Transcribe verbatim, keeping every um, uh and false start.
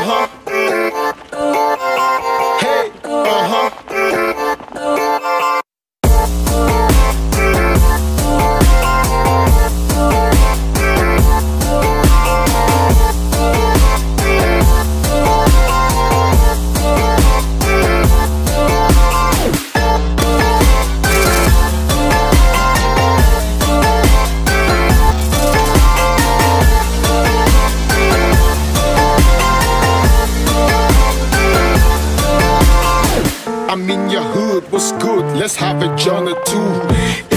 uh-huh. Hey, uh-huh. I'm in your hood, what's good? Let's have a journey too.